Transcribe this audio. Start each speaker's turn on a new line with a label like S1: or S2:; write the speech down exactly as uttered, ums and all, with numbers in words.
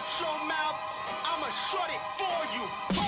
S1: Shut your mouth, I'ma shut it for you.